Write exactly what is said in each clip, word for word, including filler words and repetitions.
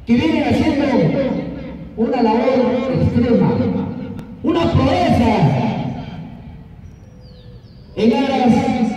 que vienen haciendo una labor extrema, una proeza en aras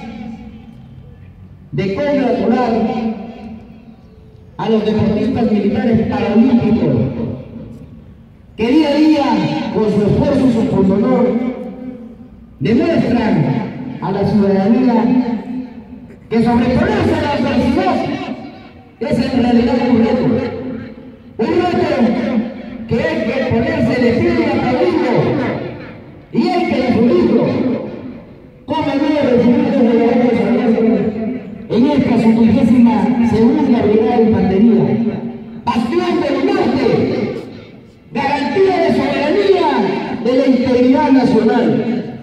de congratular a los deportistas militares paralímpicos que día a día, con su esfuerzo y su pundonor, demuestran a la ciudadanía que sobreponerse a la adversidad es en realidad un reto. Un reto que hay que ponerse de pie y aplaudirlo, y hay que difundirlo. ¿Cómo no recibir desde la Guardia Nacional en esta su trigésima segunda brigada de infantería? Bastión del norte, garantía de soberanía de la integridad nacional.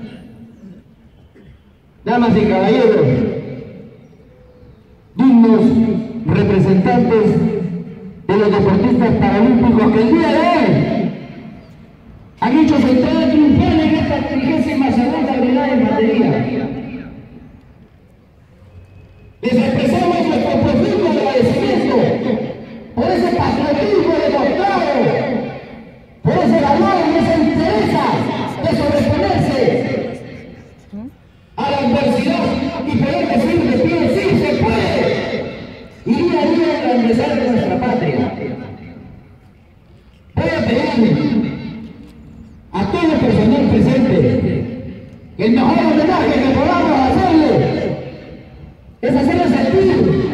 Damas y caballeros, dignos representantes de los deportistas paralímpicos que el día de hoy han hecho su entrada triunfal en esta trigésima segunda brigada de infantería. Les expresamos nuestro profundo agradecimiento por ese patriotismo demostrado, por ese valor y esa interesa de sobreponerse a la adversidad y poder decir de pie, sí se puede, y día a día engrandecer de nuestra patria. Voy a pedirle a todo el personal presente que el mejor homenaje que podamos hacerle es hacerle sentir